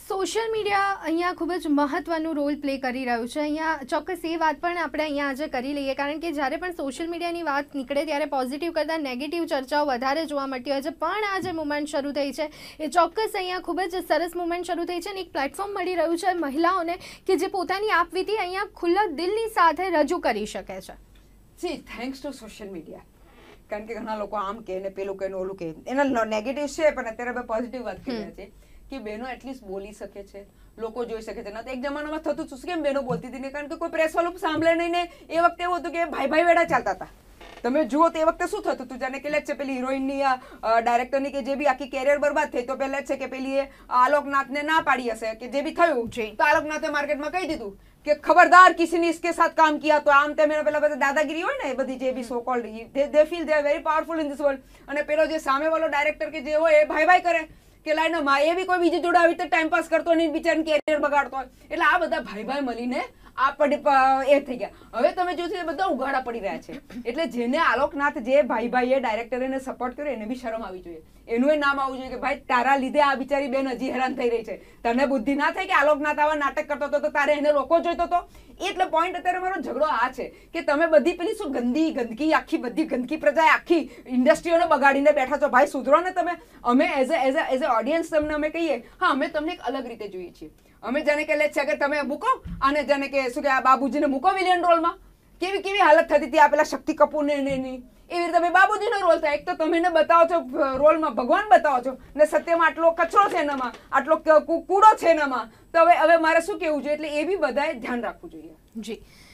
Social media અહીંયા ખૂબ જ મહત્વનું રોલ પ્લે કરી રહ્યું છે. અહીંયા ચોક્કસ એ વાત પણ આપણે અહીંયા આજે કરી લઈએ, કારણ કે જ્યારે પણ સોશિયલ મીડિયાની વાત નીકળે ત્યારે પોઝિટિવ કરતાં નેગેટિવ ચર્ચાઓ વધારે જોવા મળતી હોય છે. પણ આ જે મુવમેન્ટ શરૂ થઈ છે એ ચોક્કસ અહીંયા ખૂબ જ સરસ મુવમેન્ટ શરૂ થઈ છે અને એક પ્લેટફોર્મ મળી રહ્યું છે મહિલાઓને કે જે પોતાની આપવીતી અહીંયા ખુલ્લા દિલની સાથે રજૂ કરી શકે છે. See thanks to social media. કારણ કે ઘણા લોકો આમ કહે ને પેલું કહે ને ઓલું કહે, એના નેગેટિવ છે, પણ અત્યારે અમે પોઝિટિવ વાત કરી રહ્યા છીએ કે બહેનો એટલીસ્ટ બોલી શકે છે, લોકો જોઈ શકે છે. એક જમાનામાં થતું હતું કેમ બહેનો બોલતી હતી ને, કારણ કે કોઈ પ્રેસ વાળું સાંભળે નહીં ને. એ વખતે એવું હતું કે ભાઈ વેડા ચાલતા હતા. તમે જુઓ તો એ વખતે શું થતું હતું, જાણે કે છે પેલી હિરોઈનની ડાયરેક્ટરની કે જે બી આખી કેરિયર બરબાદ થઈ, તો પહેલા છે કે પેલી આલોકનાથને ના પાડી હશે કે જે બી થયું, તો આલોકનાથે માર્કેટમાં કહી દીધું કે ખબરદાર કિસીને इसके साथ काम किया तो આમ તેમ પેલા બધા દાદાગીરી હોય ને એ બધી જે બી so called they feel they are very powerful in this world. અને પેલો જે સામે વાળો ડાયરેક્ટર કે જે હોય એ ભાઈ કરે કે લાઈને માં એ બી કોઈ બીજી જોડે આવી રીતે ટાઈમ પાસ કરતો હોય, બિચારાને કેરિયર બગાડતો હોય. એટલે આ બધા ભાઈ મળીને એ થઈ ગયા. હવે તમે જોશો બધા ઉઘાડા પડી રહ્યા છે. એટલે જેને આલોકનાથ જે ભાઈ એ ડાયરેક્ટર એને સપોર્ટ કર્યો એને બી શરમ આવી જોઈએ, એનું નામ આવવું જોઈએ કે ભાઈ તારા લીધે આ બિચારી બેન હજી હેરાન થઈ રહી છે. તને બુદ્ધિ ના થઈ કે આલોકનાથ આવા નાટક કરતો હતો તો તારે એને રોકવો જોઈતો હતો. એટલે પોઈન્ટ અત્યારે મારો ઝઘડો આ છે કે તમે બધી પેલી શું ગંદકી આખી બધી ગંદકી પ્રજાએ આખી ઇન્ડસ્ટ્રીઓને બગાડીને બેઠા છો. ભાઈ સુધરો ને તમે. અમે એઝ એ ઓડિયન્સ તમને અમે કહીએ હા અમે તમને એક અલગ રીતે જોઈએ છીએ. અમે જાણે કે લે છે કે તમે મૂકો અને જાણે કે શું કે આ બાબુજીને મૂકો વિલિયન રોલમાં. કેવી હાલત થતી હતી આ પેલા શક્તિ કપૂરને એવી રીતે તમે બાબુજીનો રોલ થાય. એક તો તમે એને બતાવો છો રોલમાં ભગવાન બતાવો છો ને સત્યમાં આટલો કચરો છે એનામાં, આટલો કૂડો છે એનામાં. તો હવે મારે શું કહેવું જોઈએ, એટલે એ બી બધાએ ધ્યાન રાખવું જોઈએ. જી